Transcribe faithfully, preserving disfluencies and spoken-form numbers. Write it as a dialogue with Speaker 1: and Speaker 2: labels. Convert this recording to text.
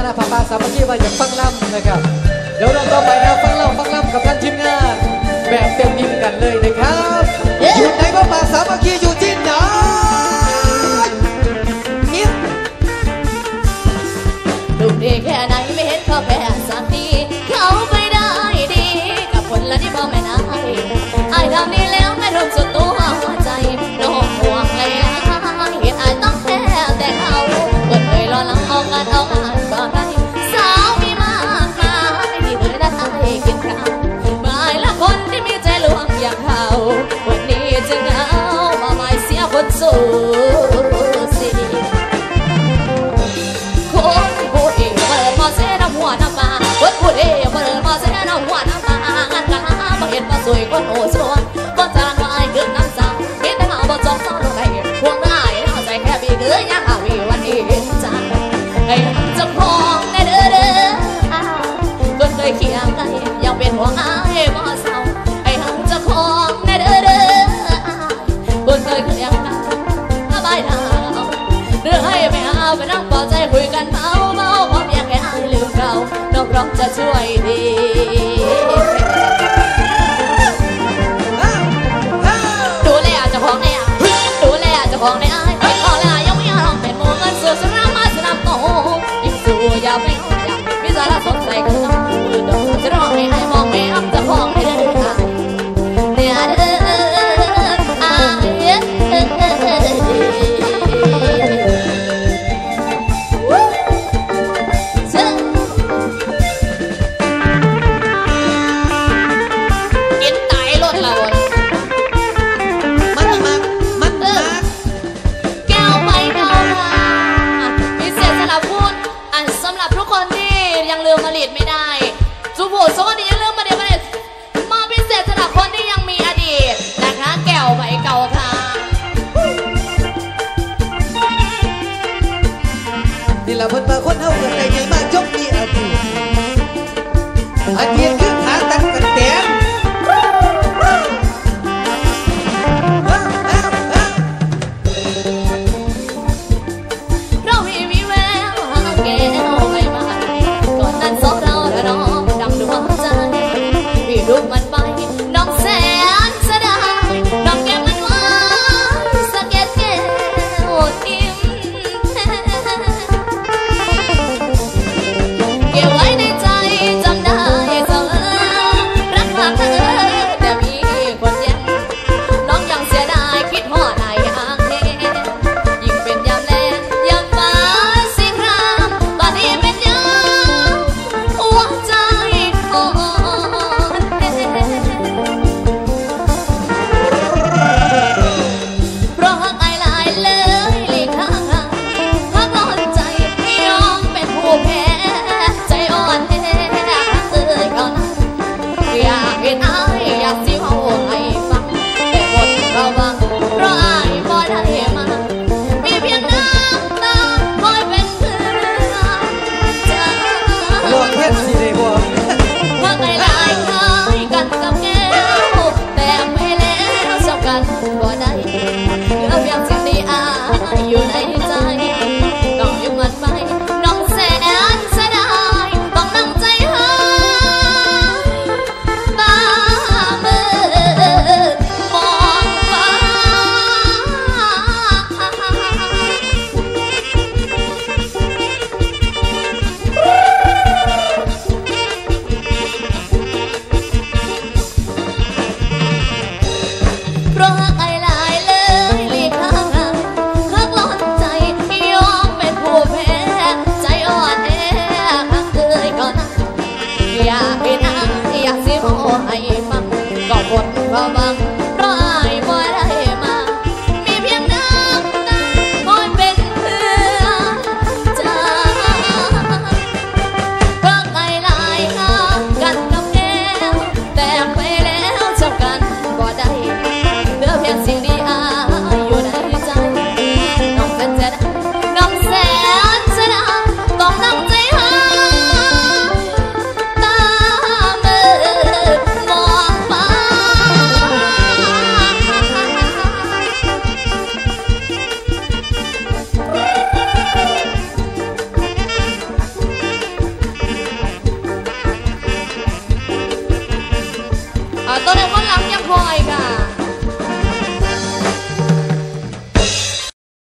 Speaker 1: ณะพาปาสามัคคีมาจากฟังล่ำนะครับเดี๋ยวเราต่อไปนะฟังล่ำฟังล่ำกับท่านทีมงานแบบเต็มอิ่มกันเลยนะครับอยู่ไหนพาปาสามัคคีอยู่ที่ไหนเนี่ย
Speaker 2: ดูดีแค่ไหนไม่เห็นเขาแพ้สักทีเขาไปได้ดีกับคนละที่พ่อแม่นายไอ้ทำนี้แล้วไม่รวมสุดตัวหัวใจน้องห่วงแล้วเห็นไอ้ต้องแพ้แต่เขาเปิดเลยรอหลังเอางานเอางานก่อนได้สาวมีมากมายที่เคยได้กินข้าวไม่ละคนที่มีใจลวงอย่างเขาวันนี้จึงเอามาไม่เสียคนสู้สิคนพูดเองเปิดมาเส้นหัวน้ำมาคนพูดเองเปิดมาเส้นหัวน้ำมางานกันมาเห็นมาสวยคนโอ้สวยคนจานว่าไอ้เกินน้ำสาวเห็นแต่เขาบอกจองซ้อนลงไปพวงได้เอาใจแค่บีเกือยังเอาวีวันนี้เห็นจังไอ้จะพองในเด้อเด้อคนเคยเคียงกันยังเป็นห่วงไอ้บ่เศร้าไอ้หังจะพองในเด้อเด้อคนเคยเคียงกันสบายดาวเรื่องให้ไม่เอาไปนั่งปลอบใจคุยกันเมาเมาพร้อมอยากให้อายลืมเราน้องร้องจะช่วยดีดูแลเจ้าของในอายดูแลเจ้าของในอายขอลายังไม่ยอมเป็นโมเงินสู่สนามมาสนามโตยิ่งสู้อย่าไปอยากมีสาระสดใสก็ต้องมือดอกจะร้องให้อายมองไม่อับเจ้าของให้เด้ออายเนี่ยเด้ออายผลิตไม่ได้จูบูโซนี่ยังเรื่องมาเดี๋ยวมาเดี๋ยวมาพิเศษสำหรับคนที่ยังมีอดีตนะคะแก้วใบเก่าค่ะ
Speaker 1: นี่แหละเพิ่นมาคนเฮากันได้ไงมาจบมีอดีตอดีตคือขาตัดกันแตน
Speaker 2: เรามีวิแววหาแก้วใบไม้ก่อนนั้นสองเราและน้องดังดวงใจพี่รูปมันไปน้องแสนเสียดายน้องเก็บมันไว้สะเก็ดแก้วทิมเก็บไว้ในใจจำได้เสมอรักมากเธอแต่มีคนแย่งน้องยังเสียดายคิดหอดได้อย่างแน่ยิ่งเป็นยามแลงยามฟ้าสีครามตอนนี้เป็นยามหัวใจอ่อนเพราะหักไอ้หลายเลยหลีกทางห่างหักอ่อนใจยอมเป็นผู้แพ้ใจอ่อนแท้เอ่ยก่อนอยากเห็นอายอยากสิเว้าให้ฟังแต่บทเราบังเพราะอายบ่ได้มามีเพียงน้ำตาคอยเป็นเพื่อนใจ
Speaker 1: ลองเพชรสิได้บ่
Speaker 2: หักไอ้หลายคล้ายกันกับแก้วแต่ไม่แล้วเท่ากันบ่ได้เหลือเพียงสิ่งที่อายอยู่ในใจน้องยังมันไปน้องแสนเสียดายต้องนั่งใจหายตามืดมองฟ้าเพราะหักไอ้หลายเลยหลีกทางห่างหักล้อนใจยอมเป็นผู้แพ้ใจอ่อนแอหักเอ่ยก่อนนะอยากเห็นอายอยากสิเว้าให้ฟังก็บทว่าบัง